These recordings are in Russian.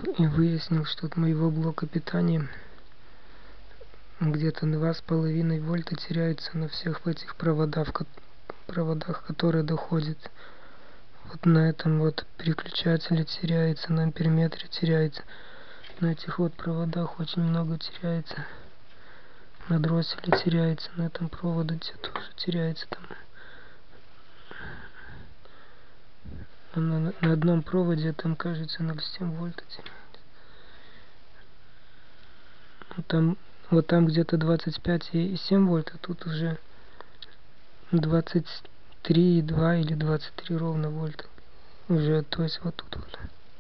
и выяснил, что от моего блока питания где-то 2,5 вольта теряется на всех этих проводах, которые доходят. Вот на этом вот переключателе теряется, на амперметре теряется. На этих вот проводах очень много теряется. На дросселе теряется, на этом проводе тоже теряется там. На одном проводе там, кажется, 0,7 вольта теряется. Вот там где-то 25,7 вольт, а тут уже 23,2 или 23 ровно вольта. Уже, то есть вот тут вот.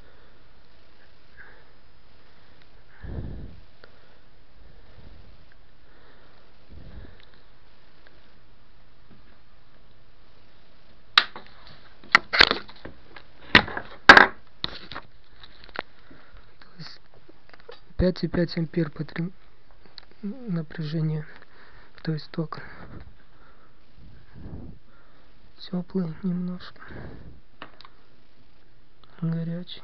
То есть 5,5 ампер напряжение, то есть ток. Теплый немножко, горячий.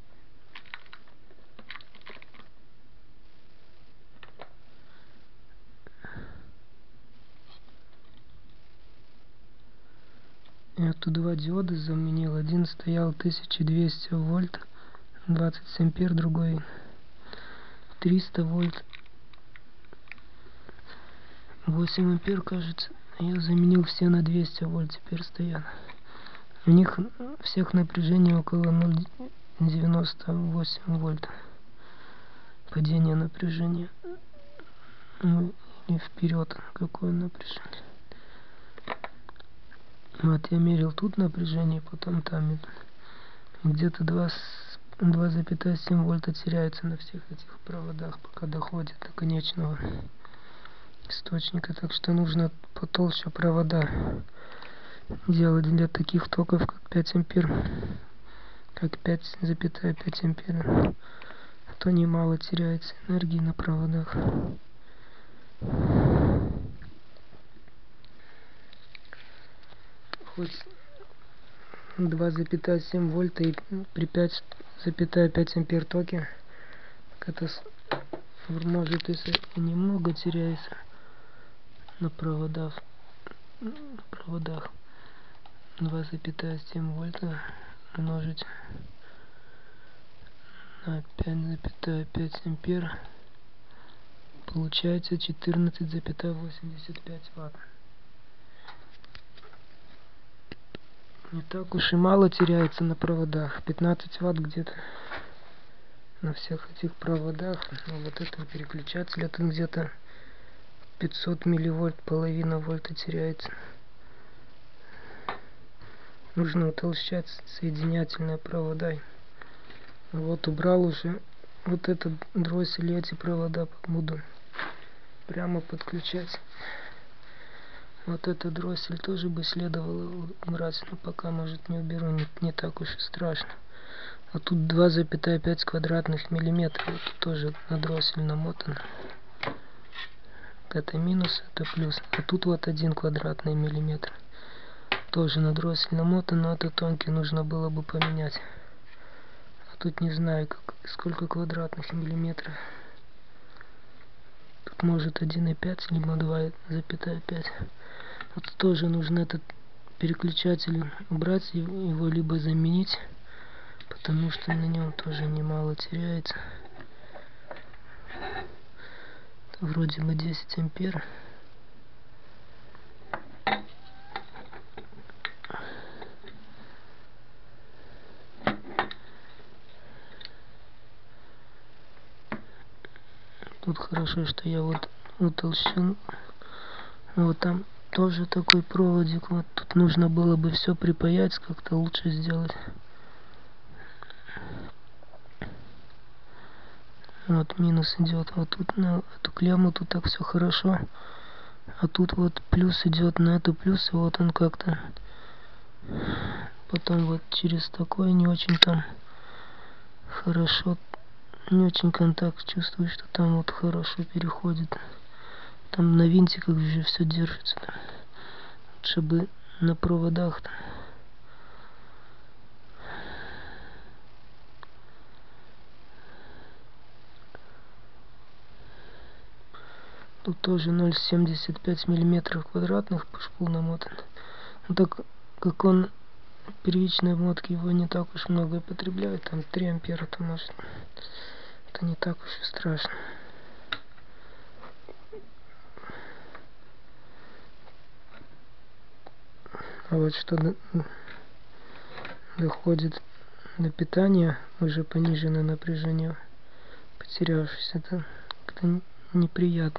Я тут два диода заменил. Один стоял 1200 вольт, 20 ампер, другой 300 вольт, 8 ампер, кажется. Я заменил все на 200 вольт, теперь стоят. У них всех напряжение около 0,98 вольт. Падение напряжения. Ну, и вперед, какое напряжение. Вот я мерил тут напряжение, потом там. Где-то 2,7 вольта теряется на всех этих проводах, пока доходит до конечного источника. Так что нужно потолще провода делать для таких токов, как 5 ампер, как 5,5 ампера. А то немало теряется энергии на проводах. Хоть 2,7 вольта и при 5,5 ампер токе, это может, если немного теряется на проводах 2,7 вольта умножить на 5,5 ампер, получается 14,85 ватт. Не так уж и мало теряется на проводах. 15 ватт где-то на всех этих проводах. Но вот этом переключатель это где-то 500 милливольт, половина вольта теряется. Нужно утолщать соединятельные провода. Вот убрал уже вот этот дроссель, и эти провода буду прямо подключать. Вот этот дроссель тоже бы следовало убрать, но пока, может, не уберу, не так уж и страшно. А тут 2,5 квадратных миллиметра, вот тут тоже на дроссель намотан. Это минус, это плюс. А тут вот 1 квадратный миллиметр. Тоже на дроссель намотан, но это тонкий, нужно было бы поменять. А тут не знаю, сколько квадратных миллиметров. Тут может 1,5 либо 2,5. Вот тоже нужно этот переключатель убрать, его либо заменить, потому что на нем тоже немало теряется. Это вроде бы 10 ампер. Тут хорошо, что я вот утолщен. Вот там тоже такой проводик. Вот тут нужно было бы все припаять, как-то лучше сделать. Вот минус идет. Вот тут на эту клемму тут так все хорошо. А тут вот плюс идет на эту плюс, и вот он как-то потом вот через такой не очень там хорошо, не очень контакт чувствую, что там вот хорошо переходит. Там на винтиках уже все держится. Чтобы на проводах -то. Тут тоже 0,75 миллиметров квадратных пушпул намотан. Ну, так как он первичной обмотки, его не так уж много потребляет, там 3 ампера, то может, это не так уж и страшно. А вот что доходит до питания, уже пониженное напряжение, потерявшись, это как-то неприятно.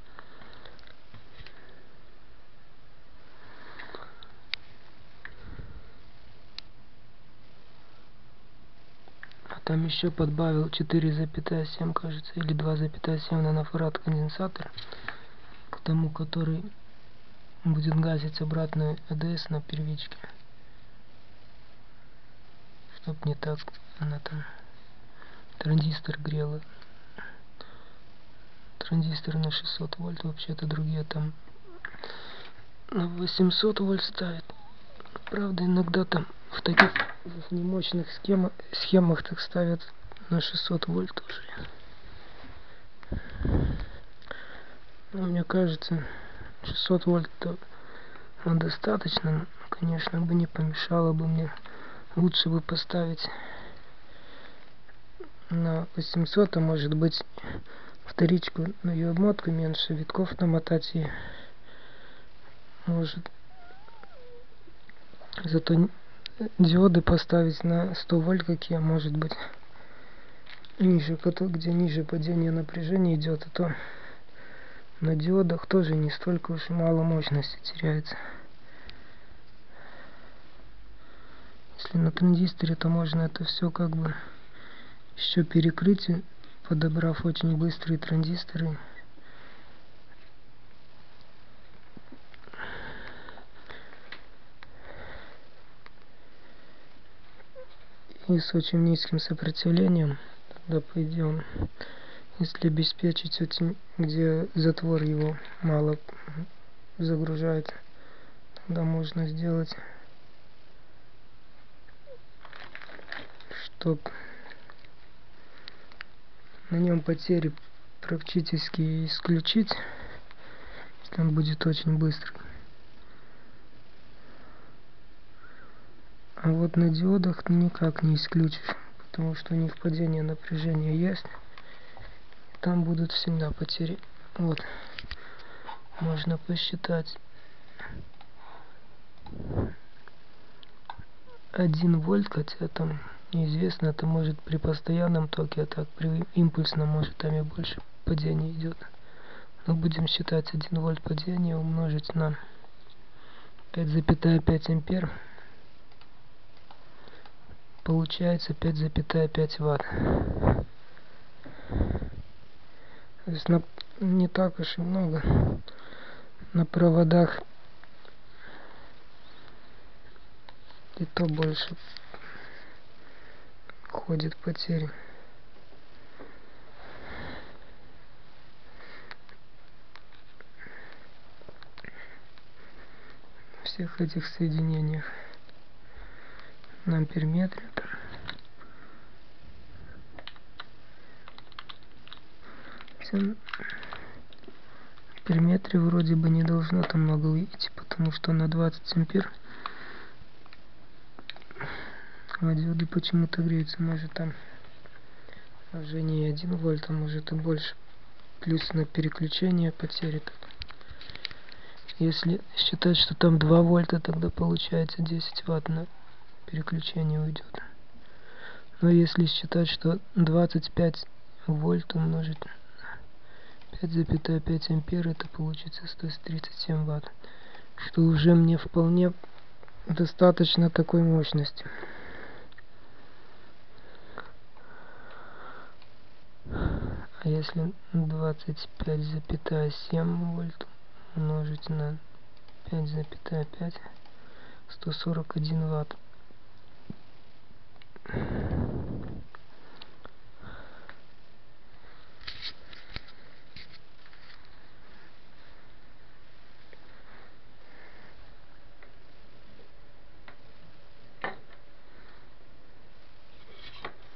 А там еще подбавил 4,7, кажется, или 2,7 нанофарад конденсатор, к тому, который будет газить обратно АДС на первичке, чтоб не так она там транзистор грела. Транзистор на 600 вольт, вообще-то другие там на 800 вольт ставят. Правда, иногда там в таких немощных схемах так ставят на 600 вольт уже. Но мне кажется, 600 вольт -то достаточно. Конечно, бы не помешало бы мне. Лучше бы поставить на 800, а может быть вторичку, но ее обмотку меньше, витков намотать, и может зато диоды поставить на 100 вольт какие, может быть ниже, где ниже падение напряжения идет, а то на диодах тоже не столько уж мало мощности теряется. Если на транзисторе, то можно это все как бы еще перекрыть, подобрав очень быстрые транзисторы. И с очень низким сопротивлением, тогда пойдем. Если обеспечить очень, где затвор его мало загружается, тогда можно сделать, чтоб на нем потери практически исключить, если он будет очень быстрый. А вот на диодах никак не исключишь, потому что у них падение напряжения есть. Там будут всегда потери. Вот. Можно посчитать. 1 вольт, хотя там неизвестно, это может при постоянном токе, а так при импульсном может там и больше падения идет. Но будем считать 1 вольт падения умножить на 5,5 ампер. Получается 5,5 ватт. То есть не так уж и много. На проводах и то больше ходит потери. Всех этих соединениях на амперметре. В амперметре вроде бы не должно там много выйти, потому что на 20 ампер а диоды почему-то греются. Может там уже не 1 вольт, а может и больше. Плюс на переключение потери. Если считать, что там 2 вольта, тогда получается 10 ватт на переключение уйдет. Но если считать, что 25 вольт умножить на 5,5 ампер, это получится 137 ватт. Что уже мне вполне достаточно такой мощности. А если 25,7 вольт умножить на 5,5, 141 ватт.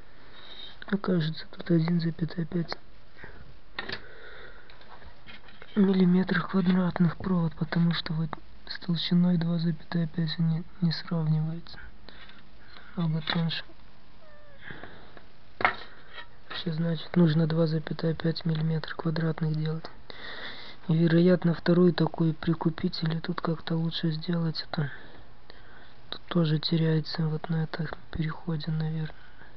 Окажется тут 1,5. миллиметрах квадратных провод, потому что вот с толщиной 2,5 он не сравнивается. Намного тоньше. Что значит нужно 2,5 миллиметра квадратных делать. И вероятно второй такой прикупить или тут как-то лучше сделать это. Тут тоже теряется вот на этом переходе, наверное.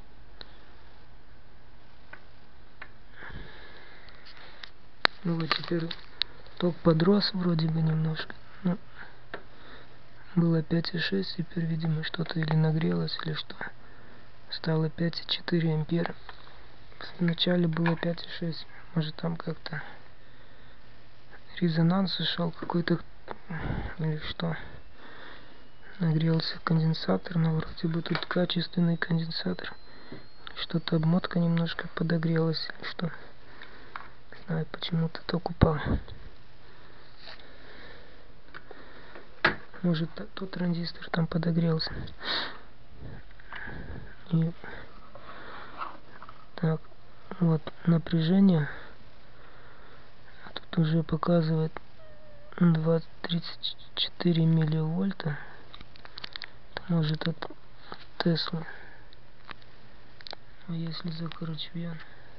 Ну вот теперь ток подрос вроде бы немножко. Ну, было 5,6, теперь видимо что-то или нагрелось, или что. Стало 5,4 ампера. Вначале было 5,6. Может там как-то резонанс ушел какой-то или что. Нагрелся конденсатор, но вроде бы тут качественный конденсатор. Что-то обмотка немножко подогрелась или что. Не знаю, почему-то ток упал. Может тот транзистор там подогрелся. И так, вот напряжение тут уже показывает 2,34 милливольта. Может от Теслы. А если закручу я,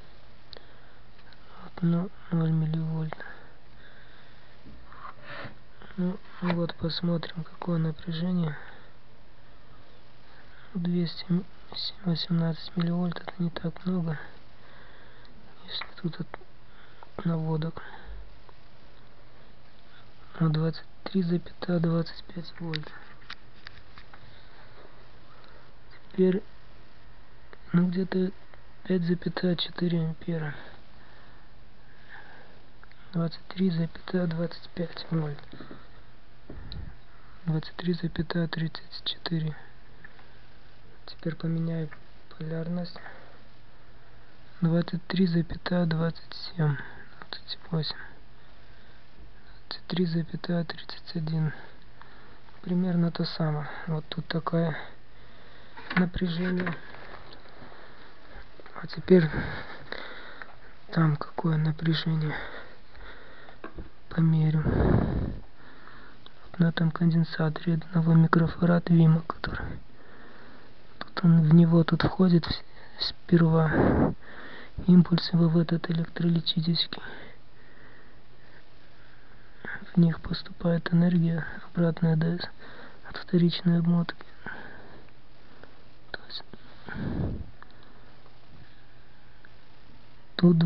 вот, ну, 0 милливольт. Ну вот посмотрим какое напряжение. 218 милливольт, это не так много, если тут от наводок. 23,25 вольт. Теперь ну где-то 5,4 ампера. 23,25 вольт. 23,34. Теперь поменяю полярность. 23,27. 28. 23,31. Примерно то самое. Вот тут такое напряжение. А теперь там какое напряжение. Померю. Вот на этом конденсаторе одного микрофарада Вима, который тут он в него тут входит сперва импульсы в этот электролитический. В них поступает энергия обратная от вторичной обмотки. То есть тут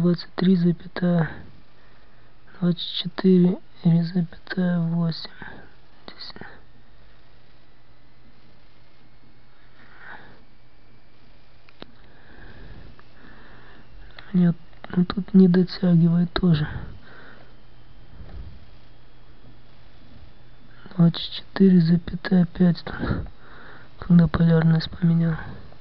23,24 или запятая 8. Нет, ну тут не дотягивает тоже. 24,5 тут, когда полярность поменял.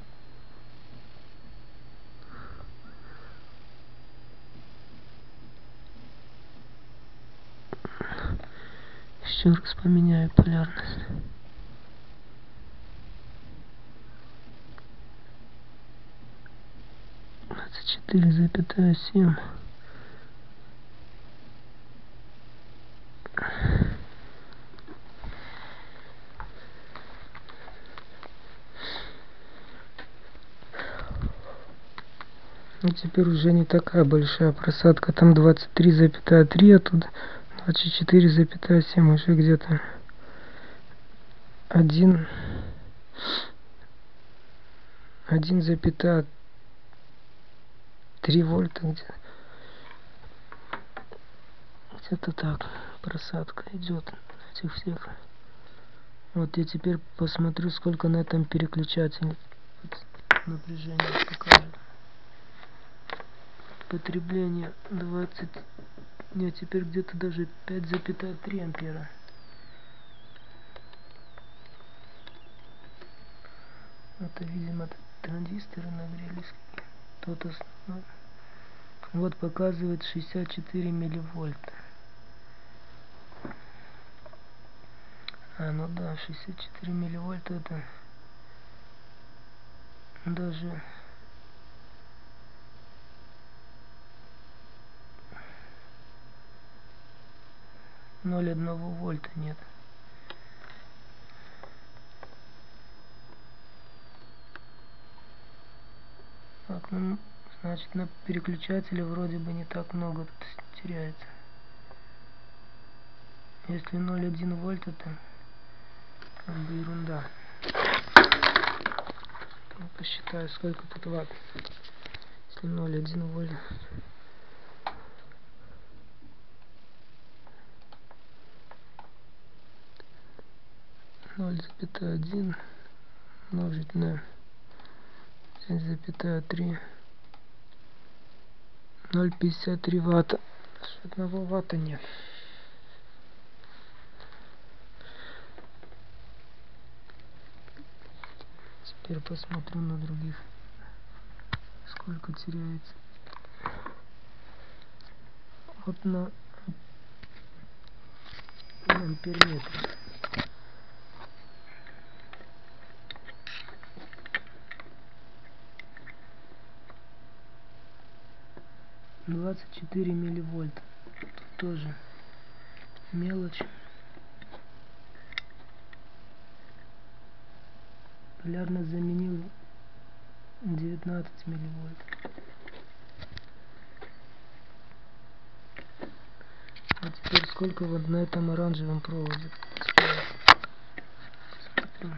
Еще раз поменяю полярность. 24,7. Ну теперь уже не такая большая просадка. Там 23,3, а тут 24,7. Уже где-то 1,3 вольта где-то так просадка идет этих всех. Вот я теперь посмотрю, сколько на этом переключателе напряжение покажет. Потребление 20. Нет, теперь где-то даже 5,3 ампера. Это, видимо, транзисторы нагрелись. Тот основной. Вот показывает 64 милливольта. Ну да, 64 милливольта это даже 0,1 вольта нет. Так, ну, значит, на переключателе вроде бы не так много тут теряется. Если 0,1 вольт, это как бы ерунда. Я посчитаю, сколько тут ватт. Если 0,1 вольт. 0,1 умножить на 7,3. 0,53 ватта. 1 ватта нет. Теперь посмотрю на других, сколько теряется. Вот на амперметре. 24 милливольта. Тут тоже мелочь. Полярно заменил 19 милливольт. А теперь сколько вот на этом оранжевом проводе? Смотрю.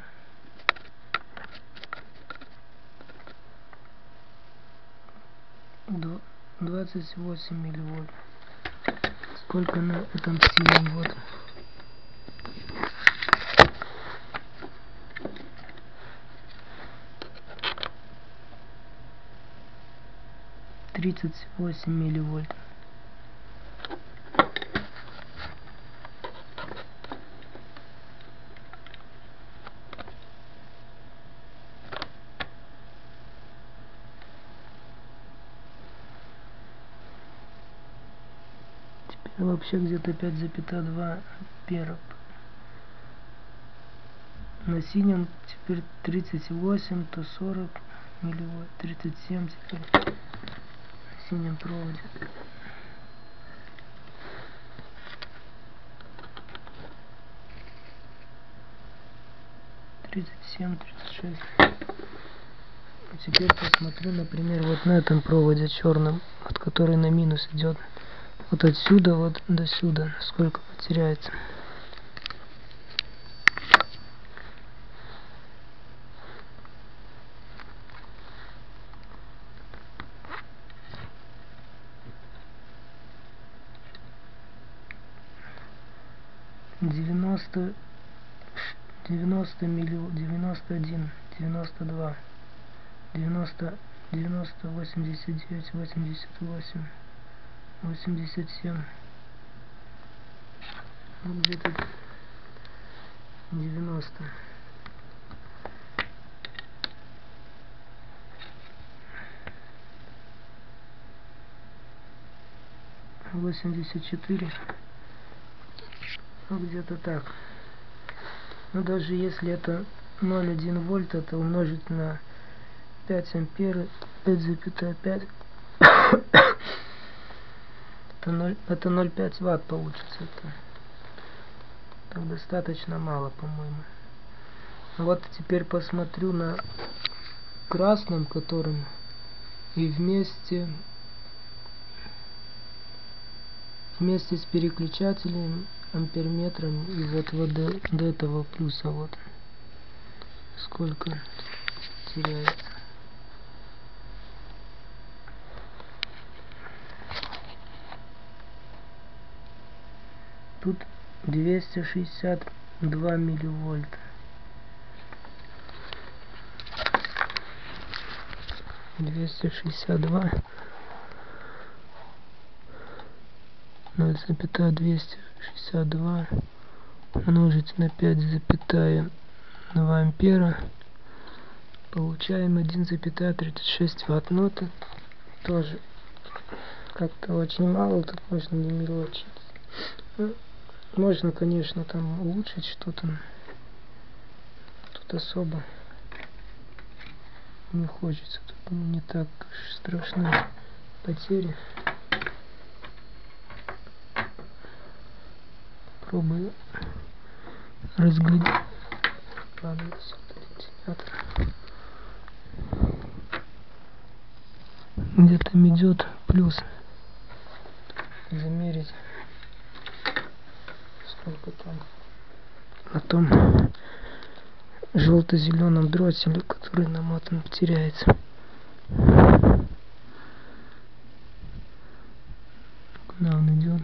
28 милливольт. Сколько на этом синем вот? Тридцать 8 милливольт. Вообще где-то 5,2 ампера. На синем теперь 38, то 40 милливольт, 37 теперь на синем проводе. Тридцать 36. А теперь посмотрю, например, вот на этом проводе черном, от который на минус идет. Вот отсюда вот до сюда, сколько потеряется. Девяносто 91, 92, 90, 89, 88, 87. Вот где-то 90. Восемьдесят 4. Ну, где-то так. Но даже если это 0,1 вольт, это умножить на 5 ампер, 5,5, это 0,5 ватт получится. Это так достаточно мало, по-моему. Вот теперь посмотрю на красном, которым и вместе с переключателем, амперметром, и вот до этого плюса вот сколько теряется. Тут 262 милливольта. 262 0,262 умножить на 5,2 ампера, получаем 1,36 ватт. Но это тоже как-то очень мало, тут можно не мелочиться. Можно, конечно, там улучшить что-то. Тут особо не хочется, тут не так страшны потери. попробую разглядеть. Ладно, вентилятор. Где там идет плюс. Замерить, сколько там на том желто-зеленом дросселе, который намотан, теряется. Куда он идет?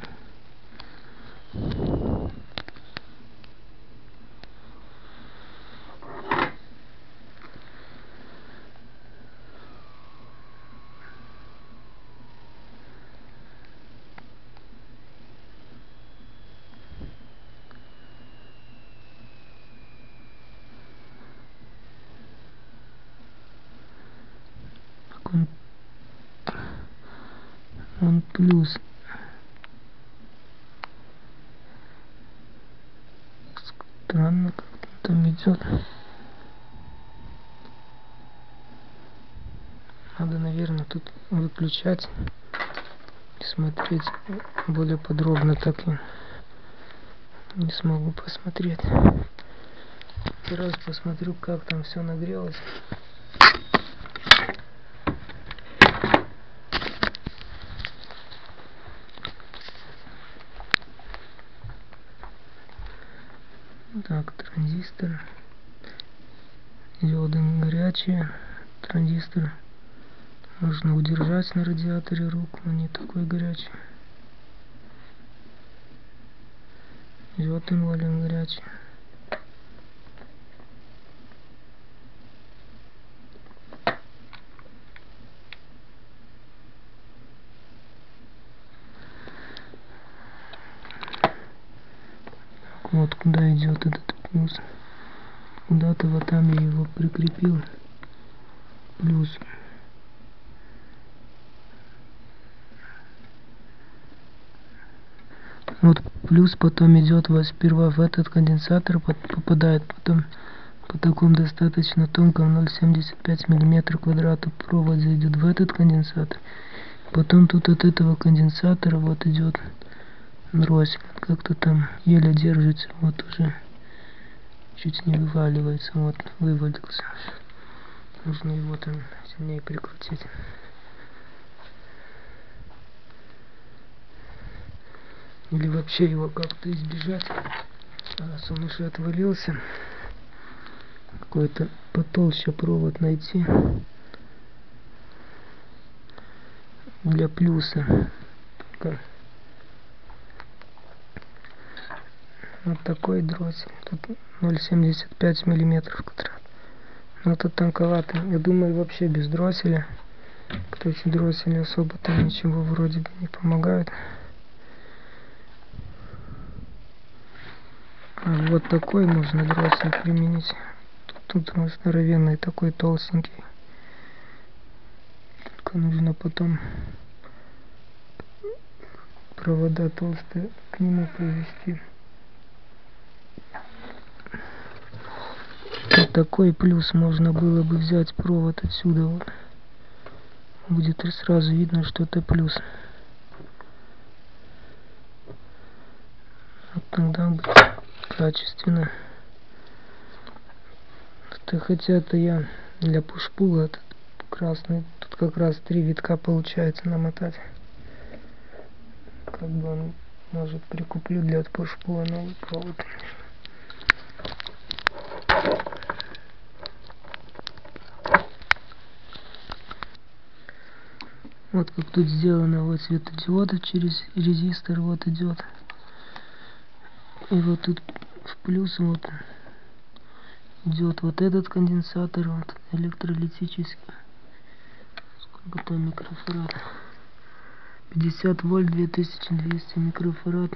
Он плюс. Странно, как там идет. Надо, наверное, тут выключать и смотреть более подробно, так и не смогу посмотреть. Раз посмотрю, как там все нагрелось. Так, транзистор. Диоды горячие. Транзистор нужно удержать на радиаторе руку, он не такой горячий. Диод инвалин горячий. Вот куда идет этот плюс. Куда-то вот там я его прикрепил. Плюс. Вот плюс потом идет сперва в этот конденсатор, попадает потом по такому достаточно тонкому 0,75 мм квадрата провода идет в этот конденсатор. Потом тут от этого конденсатора вот идет дроссель. Как-то там еле держится, вот уже чуть не вываливается, вот вывалился. Нужно его там сильнее прикрутить. Или вообще его как-то избежать, раз он уже отвалился. Какой-то потолще провод найти для плюса. Только вот такой дроссель. Тут 0,75 мм квадрат. Но это тонковато. Я думаю, вообще без дросселя. Кстати, дроссель особо там ничего вроде бы не помогает. А вот такой можно дроссель применить. Тут он здоровенный, такой толстенький. Только нужно потом провода толстые к нему провести. Вот такой плюс можно было бы взять провод отсюда. Вот. Будет сразу видно, что это плюс. Вот тогда будет качественно. Хотя-то я для пушпула этот красный, тут как раз 3 витка получается намотать. Как бы он, может, прикуплю для пушпула новый провод. Вот как тут сделано, вот светодиода через резистор вот идет. И вот тут в плюс вот идет вот этот конденсатор, вот электролитический. Сколько там микрофарад? 50 вольт, 2200 микрофарад.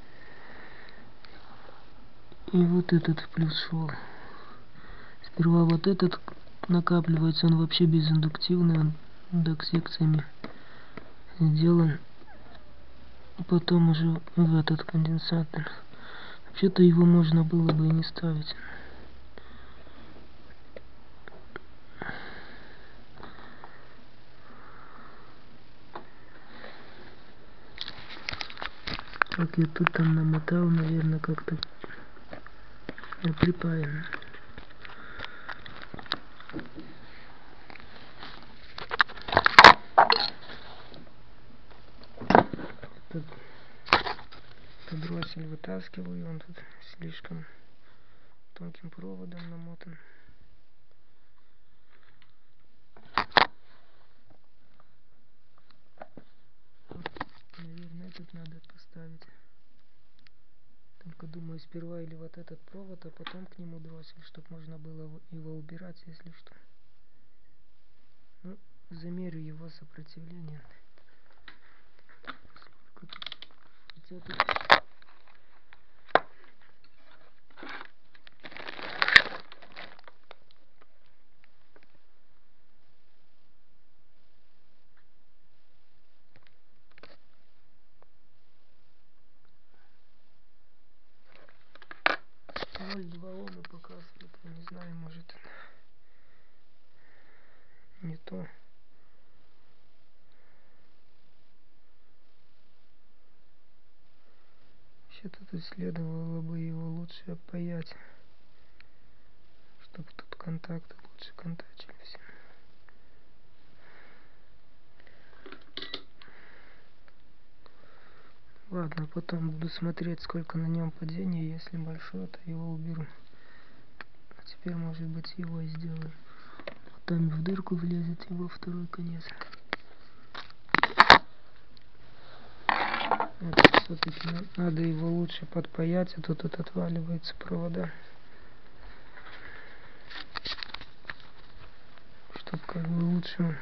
И вот этот в плюс шел. Сперва вот этот накапливается, он вообще безиндуктивный, он индукс-секциями сделан. Потом уже в этот конденсатор. Вообще-то его можно было бы и не ставить. Как я тут там намотал, наверное, как-то припаяно. Тут дроссель вытаскиваю, он тут слишком тонким проводом намотан. Наверное, этот надо поставить. Только думаю, сперва или вот этот провод, а потом к нему дроссель, чтобы можно было его убирать, если что. Ну, замерю его сопротивление. Хотя тут 0,2 Ома показывает, я не знаю, может не то. Вообще-то следовало бы его лучше опаять, чтобы тут контакты лучше контачились. Ладно, потом буду смотреть, сколько на нем падения. Если большое, то его уберу. А теперь, может быть, его и сделаю. Вот там в дырку влезет его второй конец. Все-таки надо его лучше подпаять, а то тут отваливаются провода. Чтоб как бы лучше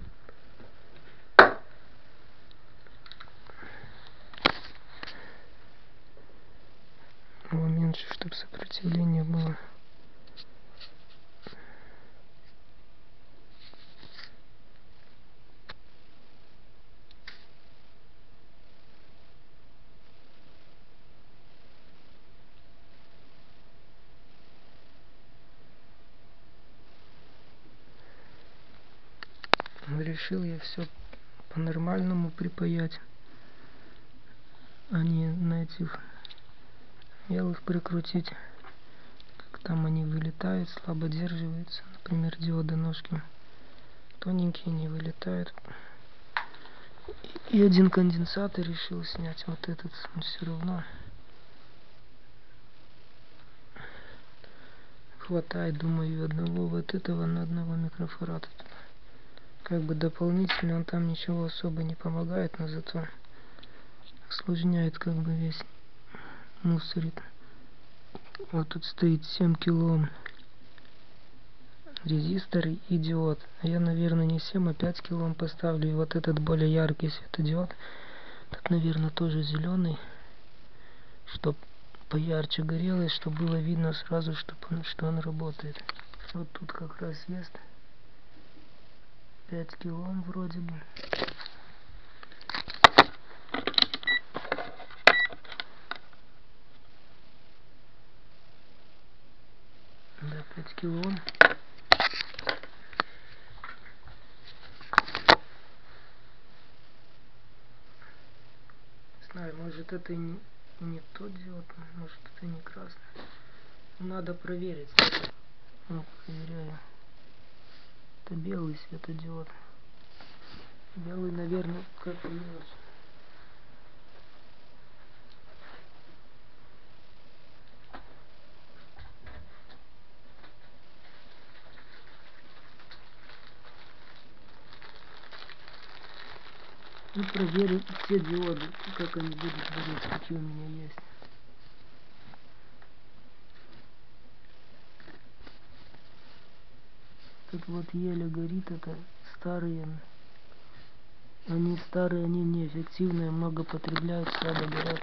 его меньше, чтобы сопротивление было. Решил я все по-нормальному припаять, а не на этих белых прикрутить. Как там они вылетают, слабо держиваются. Например, диоды ножки тоненькие, не вылетают. И один конденсатор решил снять, вот этот, он все равно хватает, думаю, одного вот этого на одного микрофарада. Как бы дополнительно он там ничего особо не помогает, но зато осложняет как бы весь мусорит. Вот тут стоит 7 килоом резистор и диод. А я, наверное, не 7, а 5 килоом поставлю. И вот этот более яркий светодиод. Тут, наверное, тоже зеленый, чтоб поярче горело, чтобы было видно сразу, что он работает. Вот тут как раз есть 5 килоом вроде бы. Да, 5 килоом. Не знаю, может это и не тот диод, может это не красный. Надо проверить. Ну, проверяю. Это белый светодиод. Белый, наверное, как и наш. Ну, проверю все диоды, как они будут гореть, какие у меня есть. Тут вот еле горит, это старые. Они старые, они неэффективные, много потребляют, слабо горят.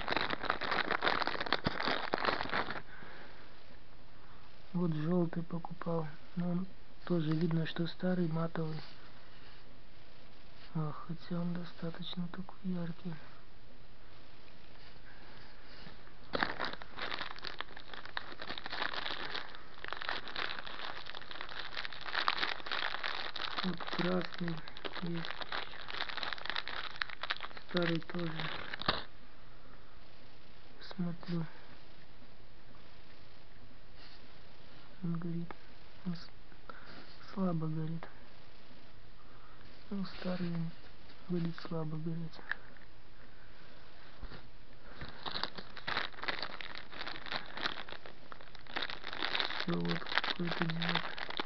Вот желтый покупал, но он тоже видно, что старый, матовый. Хотя он достаточно такой яркий. Вот красный есть. Старый тоже. смотрю. Он горит. Он слабо горит. Ну, старый будет слабо гореть. Все, вот какой-то диод.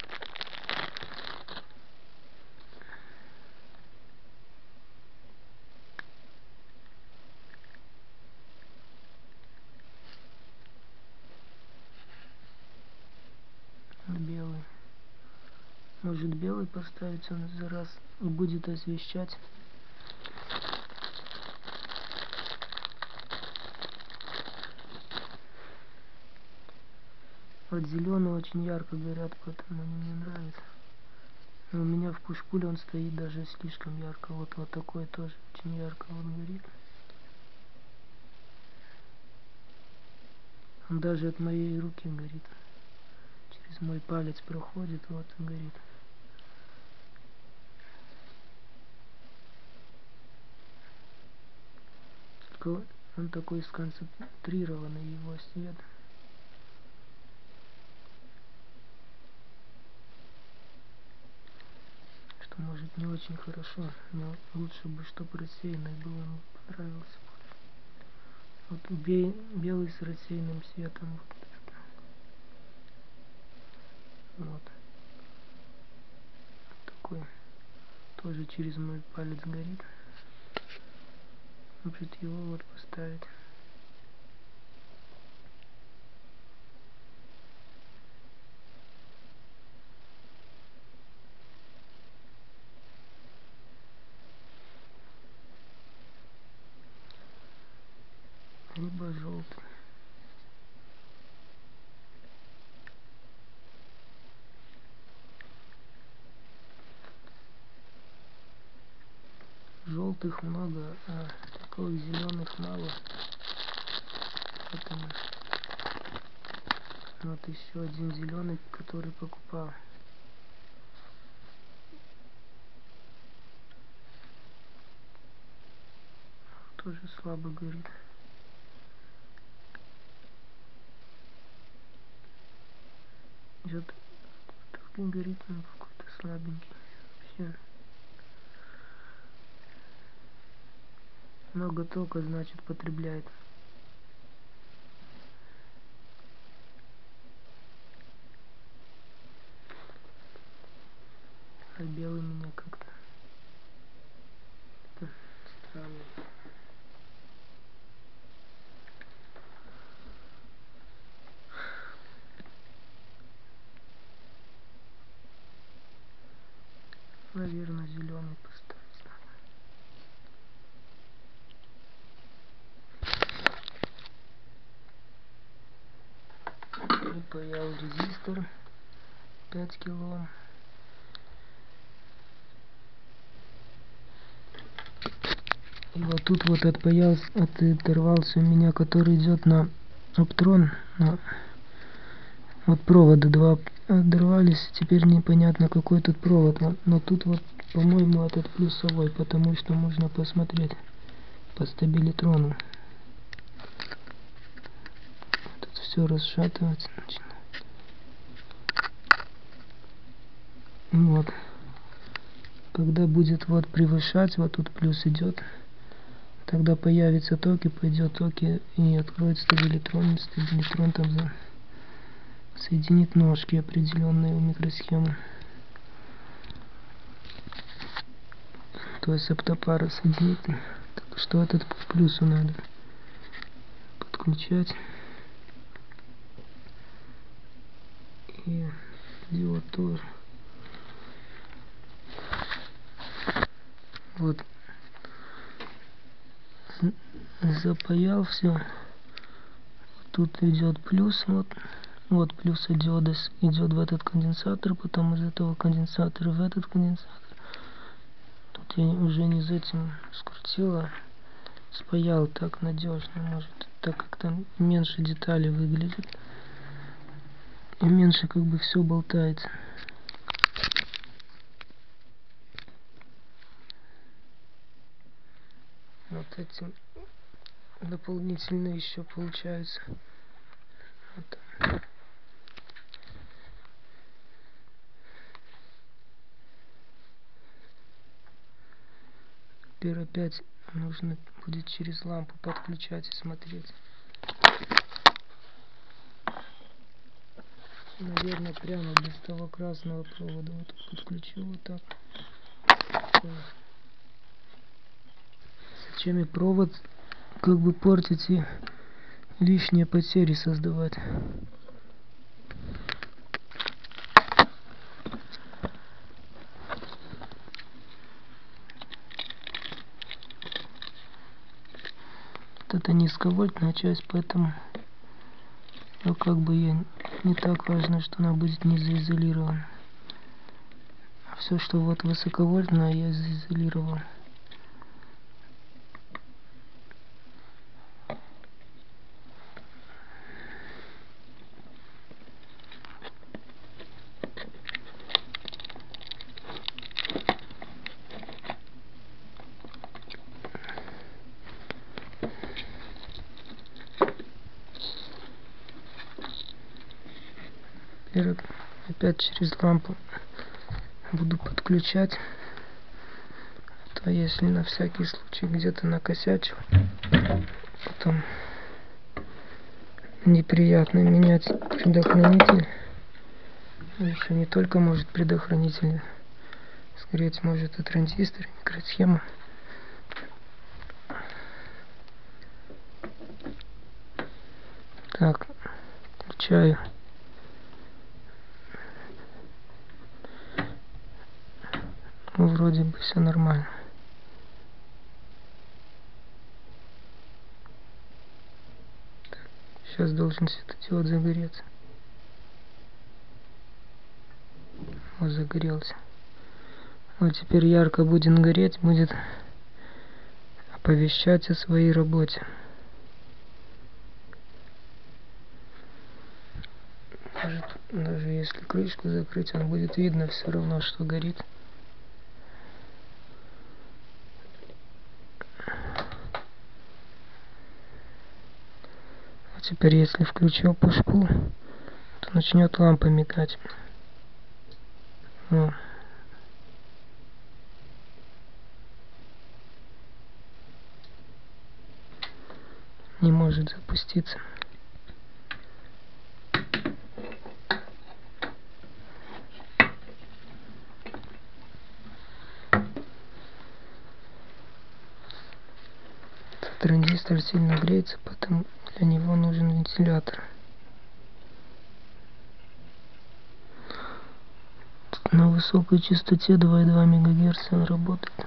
Белый. Может белый поставить, он за раз и будет освещать. Вот зеленые очень ярко горят, поэтому они мне нравятся. Но у меня в пуш-пуле он стоит даже слишком ярко. Вот такой тоже очень ярко он горит. Он даже от моей руки горит. Через мой палец проходит, вот и горит. Только он такой сконцентрированный, его свет. Что может не очень хорошо. Но лучше бы, чтобы рассеянный был, ему понравился больше. Вот белый с рассеянным светом. Вот. Такой. Тоже через мой палец горит. Может его вот поставить. Либо желтый. Желтых много, а таких зеленых мало. Поэтому вот еще один зеленый, который покупал. Тоже слабо горит. Идет, так и горит, он какой-то слабенький. Вообще. Много тока, значит, потребляет. А белый меня как-то странный. Наверное, зеленый поставить надо. И паял резистор 5 кило. И вот тут вот оторвался у меня, который идет на Optron. Вот провода два оторвались, теперь непонятно какой тут провод. Но тут вот, по-моему, этот плюсовой, потому что можно посмотреть по стабилитрону. Тут все расшатывается начинает. Вот. Когда будет вот превышать, вот тут плюс идет, тогда появится ток и пойдет ток и откроет стабилитрон. Стабилитрон там соединит ножки определенные у микросхемы. То есть оптопара соединит. Так что этот к плюсу надо подключать. И диод тоже. Вот. Запаял все. Тут идет плюс, вот плюс диода идет в этот конденсатор, потом из этого конденсатора в этот конденсатор. Тут я уже не за этим скрутила, спаял так надежно, может, так как там меньше деталей выглядит и меньше как бы все болтается. Вот этим дополнительно еще получается. Вот. Теперь опять нужно будет через лампу подключать и смотреть. Наверное, прямо без того красного провода. Вот подключу вот так. Зачем и провод как бы портить и лишние потери создавать? Это низковольтная часть, поэтому как бы не так важно, что она будет не заизолирована. А все, что вот высоковольтное, я заизолировал. Теперь опять через лампу буду подключать. То если на всякий случай где-то накосячил, потом неприятно менять предохранитель. Еще не только может предохранитель сгореть, может и транзистор, микросхема. Так, включаю. Ну, вроде бы все нормально. Так, сейчас должен светодиод загореться. Вот загорелся. Вот теперь ярко будет гореть, будет оповещать о своей работе. Может, даже если крышку закрыть, он будет видно все равно, что горит. Вот теперь, если включил пушку, то начнет лампа мигать. Ну. Не может запуститься. Транзистор сильно греется, поэтому для него нужен вентилятор. Тут на высокой частоте 2,2 МГц он работает.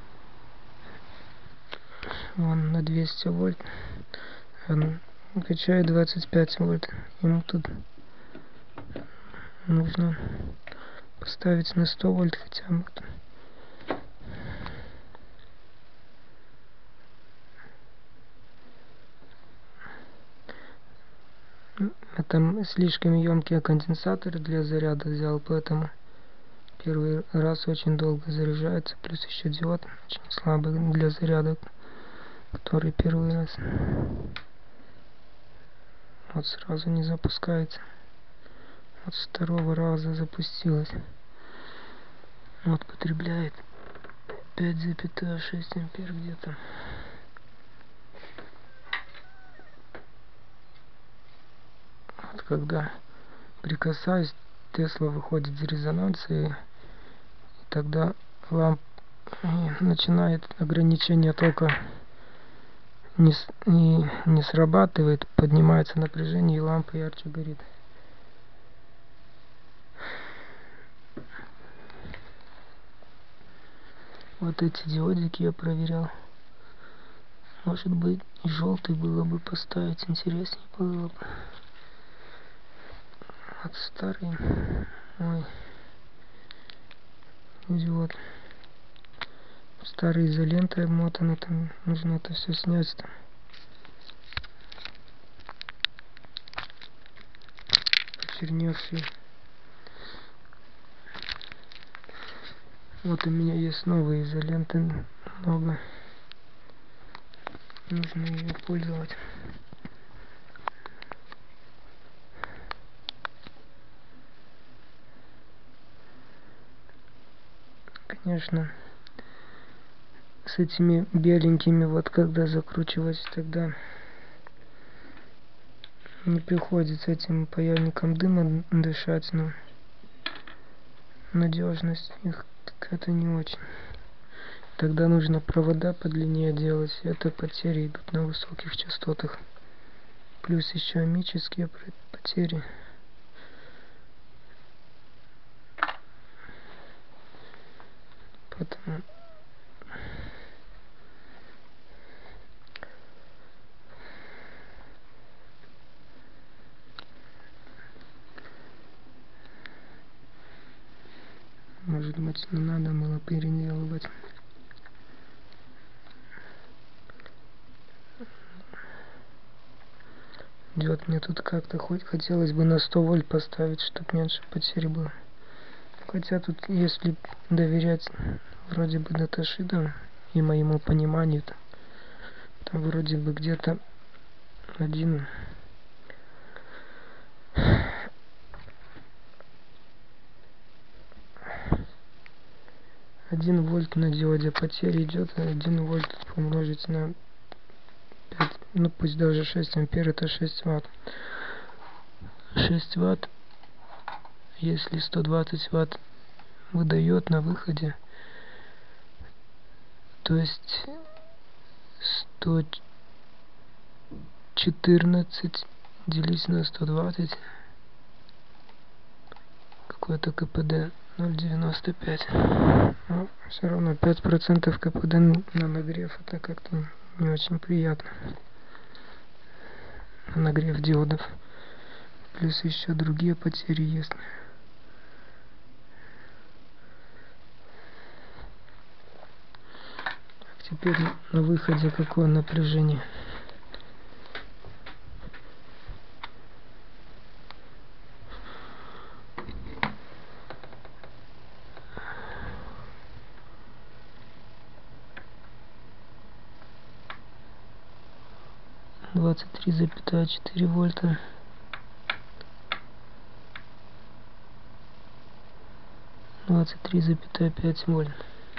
Вон на 200 вольт. Он качает 25 вольт. Ему тут нужно поставить на 100 вольт хотя бы. Это слишком емкие конденсаторы для заряда взял, поэтому первый раз очень долго заряжается, плюс еще диод очень слабый для заряда, который первый раз. Вот сразу не запускается. Вот с второго раза запустилась. Вот потребляет 5,6 ампер где-то. Вот когда прикасаюсь, Тесла выходит из резонанса, и тогда начинает ограничение тока не срабатывает, поднимается напряжение и лампа ярче горит. Вот эти диодики я проверял. Может быть, и желтый было бы поставить, интереснее было бы. Вот старый мой диод. Старой изолентой обмотано, там нужно это все снять там. Почерневший. Вот у меня есть новые изоленты, много. нужно ее пользовать. Конечно, с этими беленькими, вот когда закручивать, тогда не приходится этим паяльником дыма дышать, но надежность их это не очень. Тогда нужно провода подлиннее делать, это потери идут на высоких частотах. Плюс еще амические потери. Поэтому может быть не надо было переделывать. Идет мне тут как-то хоть хотелось бы на 100 вольт поставить, чтобы меньше потери было. Хотя тут, если доверять вроде бы даташитам и моему пониманию, там вроде бы где-то 1 вольт на диоде потери идет, 1 вольт умножить на 5, ну пусть даже 6 ампер, это 6 ватт. 6 ватт, если 120 ватт выдает на выходе, то есть 114 делить на 120, какое-то КПД 0,95. Но все равно 5% КПД на нагрев, это как-то не очень приятно. На нагрев диодов. Плюс еще другие потери есть. Теперь на выходе какое напряжение? — 23,4 вольта. 23,5 вольт.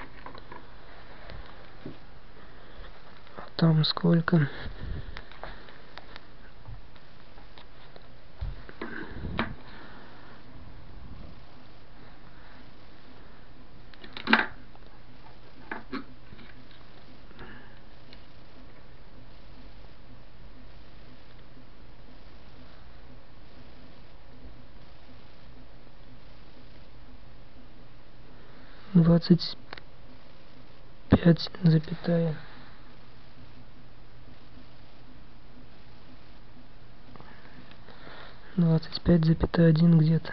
А там сколько? Двадцать пять запятая 25,1 где-то.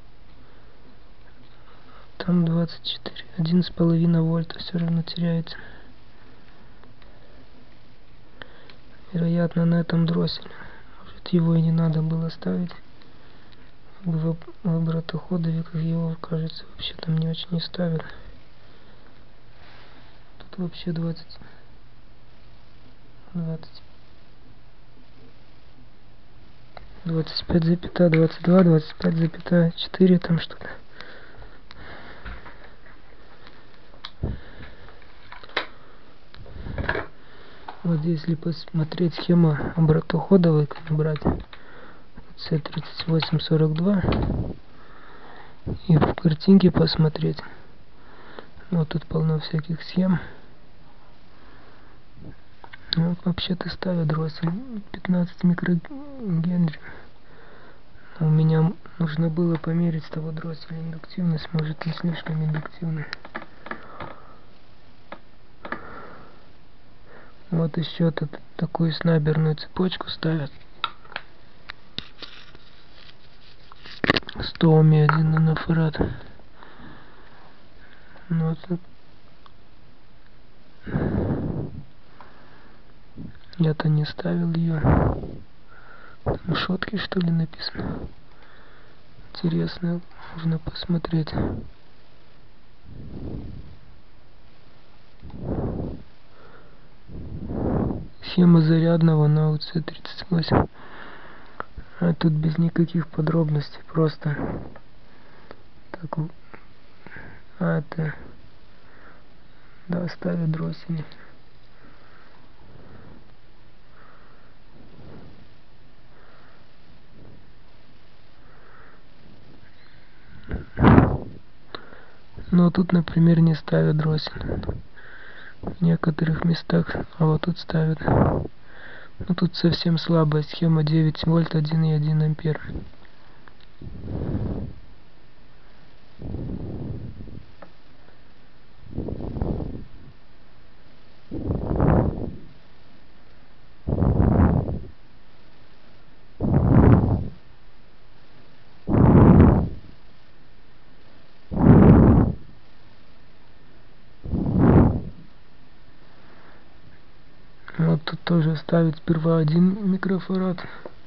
Там 24, 1,5 вольта все равно теряется. Вероятно, на этом дросселе. Может, его и не надо было ставить. В обратоходовиках его, кажется, вообще там не очень не ставят. Тут вообще 25,22, 25,4 там что-то. Вот если посмотреть схема обратоходовой, как брать C3842 и в картинке посмотреть, вот тут полно всяких схем. Ну, вообще-то ставят дроссель 15 микрогенри. У меня нужно было померить с того дросселя индуктивность, может не слишком индуктивная. Вот еще тут такую снайперную цепочку ставят. 100 Оми 1 нанофарад. Ну, вот тут. Я-то не ставил ее. Там шотки, что ли, написано. Интересно, можно посмотреть. схема зарядного на УЦ-38. А тут без никаких подробностей, просто так. А это, да, ставят дроссель. Но тут, например, не ставят дроссель в некоторых местах, а вот тут ставят. Ну тут совсем слабая схема, 9 вольт, 1,1 ампер. Вот тут тоже ставить сперва 1 микрофарад,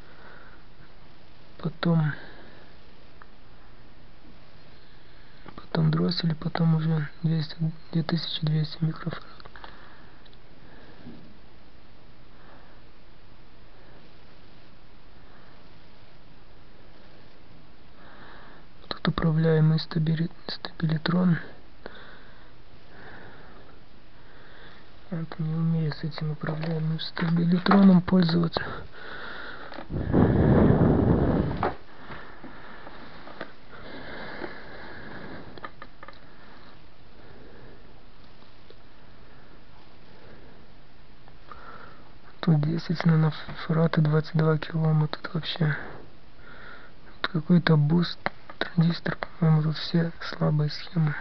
потом дроссель, потом уже 2200 микрофарад. Тут управляемый стабилитрон. Вот, не умею с этим управляемым стабилитроном пользоваться. Тут 10 нанофарад и 22 килома. Тут вообще тут какой-то буст, транзистор, по-моему, тут все слабые схемы.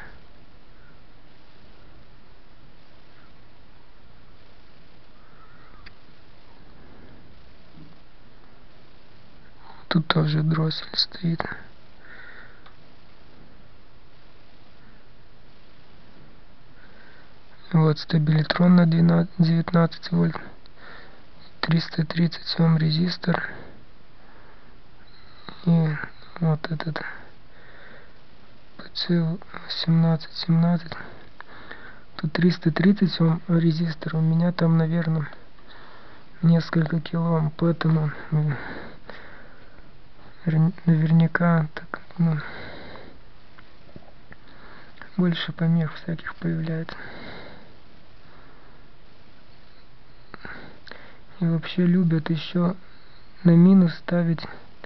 Тут тоже дроссель стоит. Вот стабилитрон на 19 вольт. 330 Ом резистор. И вот этот PC1817. Тут 330 Ом резистор. У меня там, наверное, несколько килоом, поэтому наверняка так, ну, больше помех всяких появляется. И вообще любят еще на минус ставить,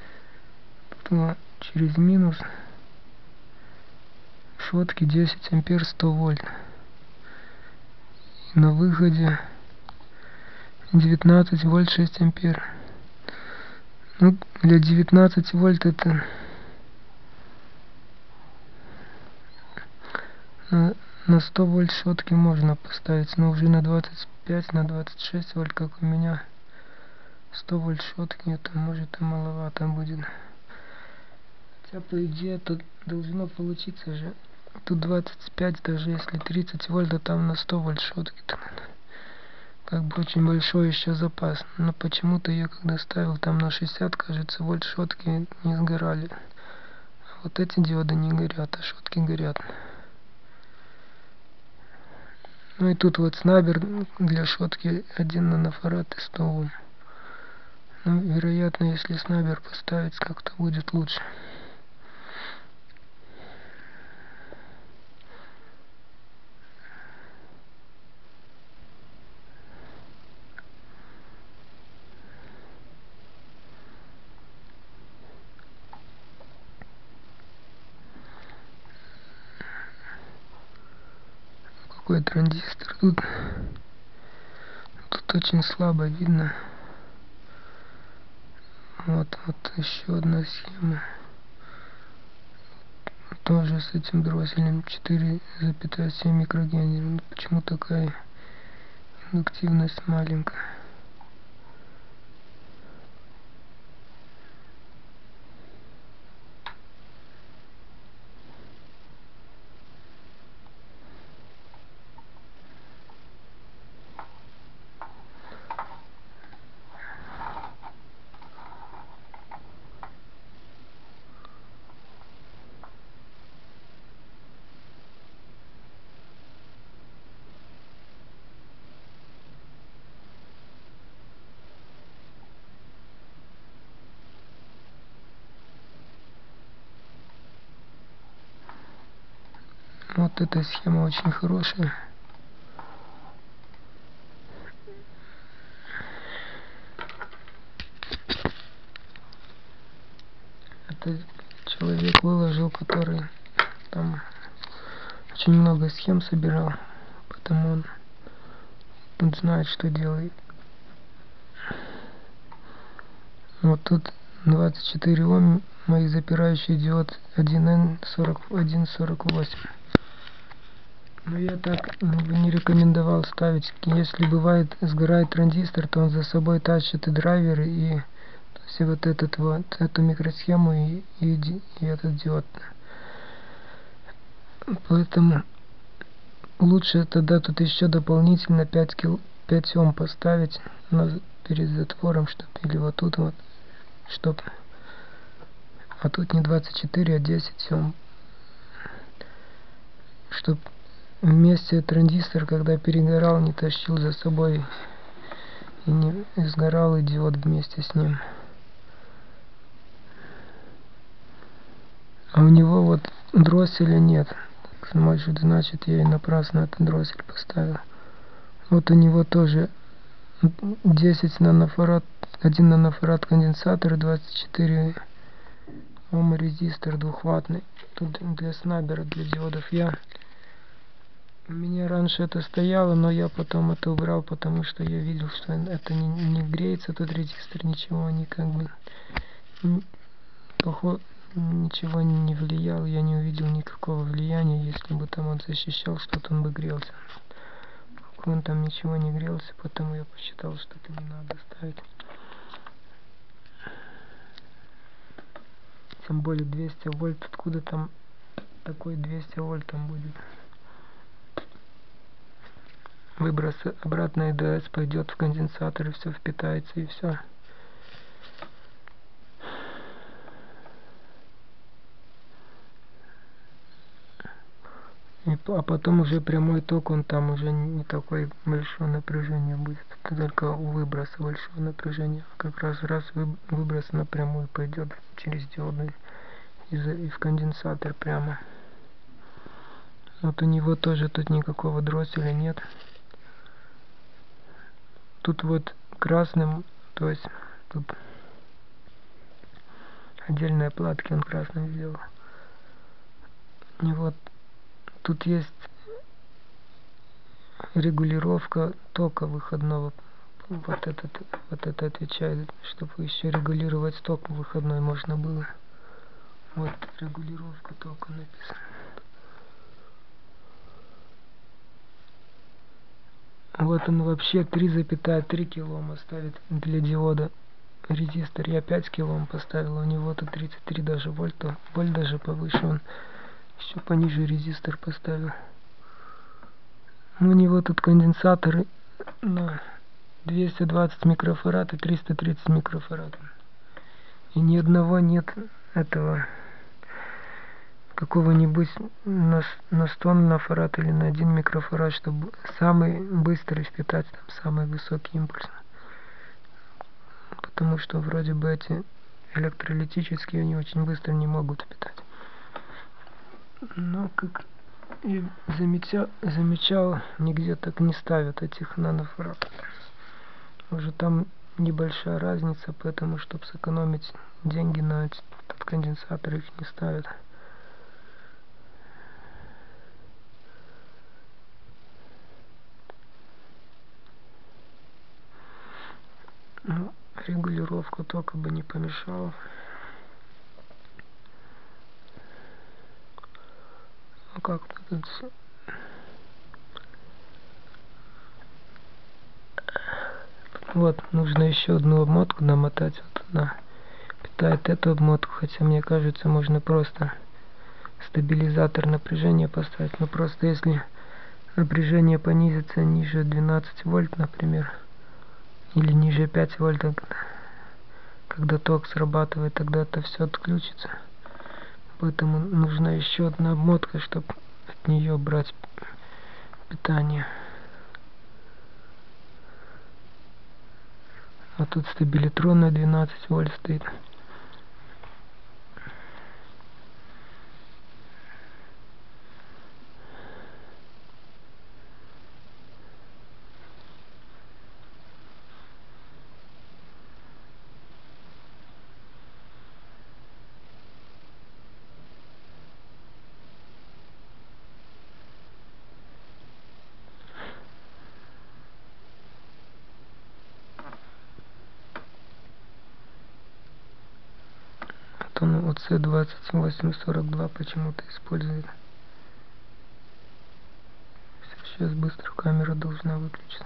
через минус шотки 10 ампер 100 вольт. И на выходе 19 вольт 6 ампер. Ну, для 19 вольт это на 100 вольт шотки можно поставить, но уже на 25, на 26 вольт, как у меня, 100 вольт шотки, это может и маловато будет. Хотя по идее тут должно получиться же. Тут 25, даже если 30 вольт, а там на 100 вольт шотки, как бы очень большой еще запас. Но почему-то я когда ставил там на 60, кажется, вольт шотки не сгорали. А вот эти диоды не горят, а шотки горят. Ну и тут вот снабер для шотки 1 нанофарад и 100 Ом. Ну, вероятно, если снабер поставить, как-то будет лучше. Какой транзистор тут очень слабо видно. Вот еще одна схема, тоже с этим дросселем 4,7 микрогенеров. Почему такая индуктивность маленькая? Вот эта схема очень хорошая. Это человек выложил, который там очень много схем собирал, потому он знает, что делает. Вот тут 24 Ом, мои запирающий диод 1N4148. Но я так не рекомендовал ставить. Если бывает сгорает транзистор, то он за собой тащит и драйверы, и то есть вот эту микросхему и этот диод. Поэтому лучше тогда тут еще дополнительно 5 Ом поставить перед затвором, чтобы или вот тут вот, чтобы, а тут не 24, а 10 Ом, чтобы вместе транзистор, когда перегорал, не тащил за собой и не сгорал и диод вместе с ним. А у него вот дросселя нет. Может, значит, я и напрасно этот дроссель поставил. Вот у него тоже 10 нанофарад, 1 нанофарад конденсатор, 24 Ом резистор двухваттный. Тут для снайпера, для диодов. У меня раньше это стояло, но я потом это убрал, потому что я видел, что это не греется, тут резистор, ничего, они как бы ничего не влиял, я не увидел никакого влияния. Если бы там он защищал что-то, он бы грелся. Он там ничего не грелся, потому я посчитал, что это не надо ставить. Тем более 200 вольт, откуда там такой 200 вольт там будет? Выброс обратно ИДС пойдет в конденсатор, и все впитается, и все. А потом уже прямой ток, он там уже не такое большое напряжение будет, только у выброса большого напряжения. Как раз выброс напрямую пойдет через диоды и в конденсатор прямо. Вот у него тоже тут никакого дросселя нет. Тут вот красным, то есть тут отдельные платки он красным сделал. И вот тут есть регулировка тока выходного. Вот это отвечает, чтобы еще регулировать ток выходной можно было. Вот регулировка тока написана. Вот он вообще 3,3 килоома ставит для диода. Резистор я 5 килоом поставил, у него тут 33 даже вольта. Вольт даже повыше, он еще пониже резистор поставил. У него тут конденсаторы на 220 микрофарад и 330 микрофарад. И ни одного нет этого какого-нибудь на 100 нанофарад или на 1 микрофарад, чтобы самый быстрый впитать, там самый высокий импульс. Потому что вроде бы эти электролитические они очень быстро не могут впитать. Но как я замечал, нигде так не ставят этих нанофарад. Уже там небольшая разница, поэтому, чтобы сэкономить деньги на этот конденсатор, их не ставят. Ну, регулировка тока бы не помешала. Ну как тут все. Вот, нужно еще одну обмотку намотать. Вот она питает эту обмотку, хотя мне кажется, можно просто стабилизатор напряжения поставить. Но просто если напряжение понизится ниже 12 вольт, например, или ниже 5 вольт, когда ток срабатывает, тогда это все отключится. Поэтому нужна еще одна обмотка, чтобы от нее брать питание. А тут стабилитрон на 12 вольт стоит. Вот он ОЦ2842 почему-то использует. Сейчас быстро камера должна выключиться.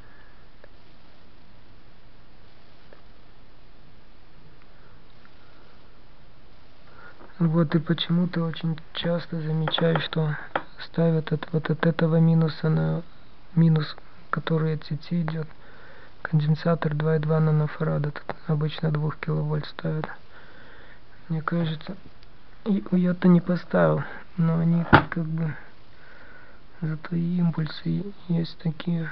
Вот и почему-то очень часто замечаю, что ставят вот от этого минуса на минус, который от сети идет, конденсатор 2,2 нанофарада. Тут обычно 2 киловольт ставят. Мне кажется, я-то не поставил, но они как бы, зато и импульсы есть такие.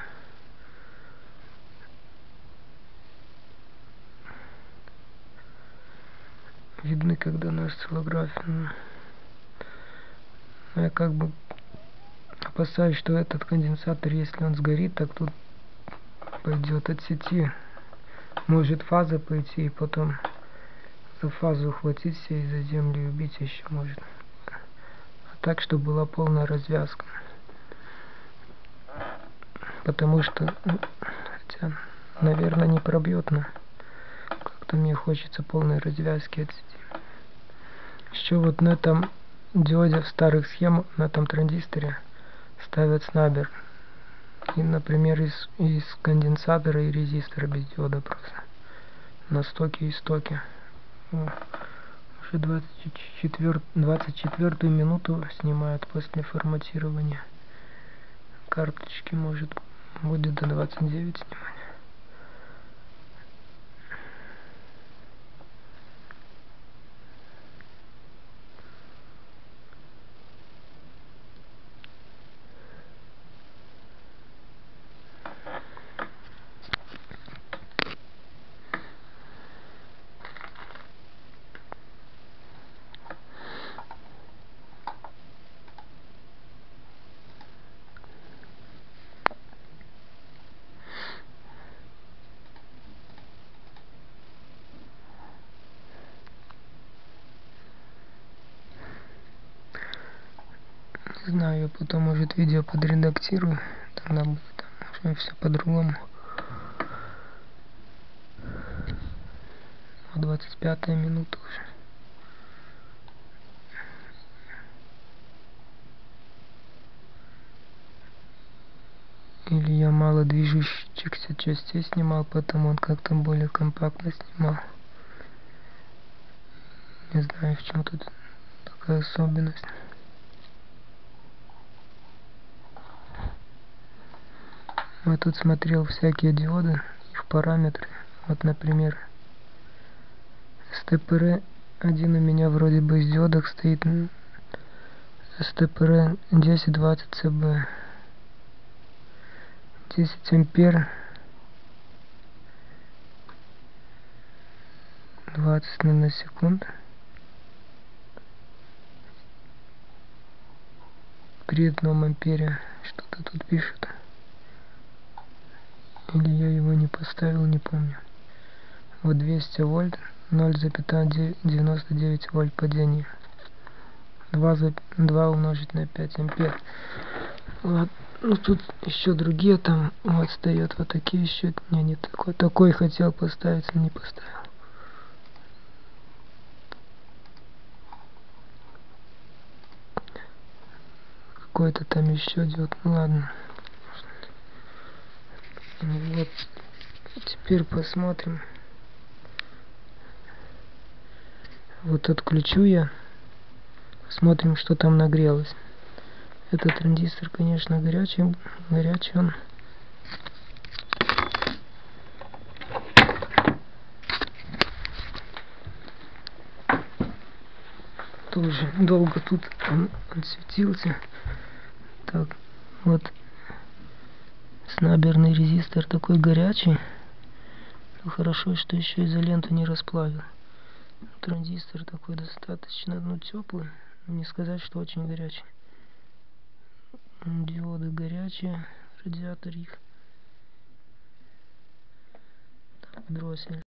Видны, когда на осциллографе. Но я как бы опасаюсь, что этот конденсатор, если он сгорит, так тут пойдет от сети. Может фаза пойти, и потом за фазу ухватиться и за землю убить еще может. А так, чтобы была полная развязка. Потому что, хотя, наверное, не пробьет, но как-то мне хочется полной развязки от сети. Еще вот на этом диоде в старых схемах, на этом транзисторе ставят снабер. И, например, из конденсатора и резистора без диода просто. На стоке и стоке. Уже 24 минуту снимают после форматирования. Карточки может будет до 29 снимать. Не знаю, я потом, может, видео подредактирую. Тогда будет там все по-другому. 25 минута уже. Или я мало движущихся частей снимал, потому он как-то более компактно снимал. Не знаю, в чем тут такая особенность. Я тут смотрел всякие диоды, их параметры. Вот, например, СТПР-1 у меня вроде бы из диодок стоит. СТПР 1020 ЦБ. 10 ампер. 20 наносекунд. При одном ампере что-то тут пишет. Или я его не поставил, не помню. Вот 200 вольт, 0,99 вольт падение. 2 умножить на 5 ампер. Вот. Ну тут еще другие там вот стоят вот такие еще. Не такой хотел поставить, но не поставил. Какой-то там еще идет. Ну ладно. Вот. Теперь посмотрим. Вот отключу я. Смотрим, что там нагрелось. Этот транзистор, конечно, горячий он. Тоже долго тут он светился. Так, вот снаберный резистор такой горячий. Ну, хорошо, что еще изоленту не расплавил. Транзистор такой достаточно, теплый. Не сказать, что очень горячий. Диоды горячие, радиатор их. Так, дроссель.